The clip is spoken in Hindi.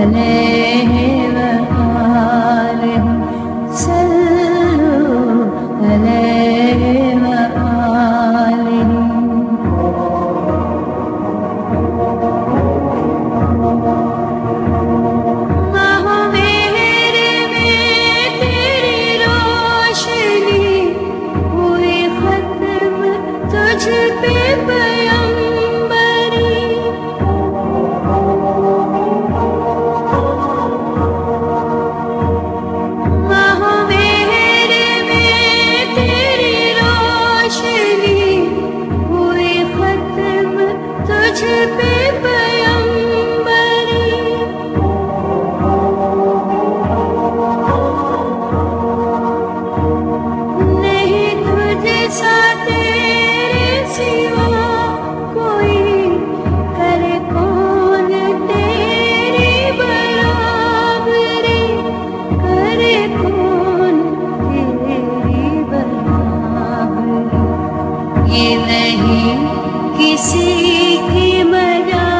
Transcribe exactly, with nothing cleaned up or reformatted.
अलैहि व आलिहि सल्लु अलैहि व आलिहि। तुझ पे पयंबरी महावेर में तेरी रोशनी हुई खत्म तुझ पे पयंबरी। नहीं तुझ सा सिवा कोई करे कौन तेरी बराबरी, करे कौन तेरी बराबरी। ये नहीं किसी की मजा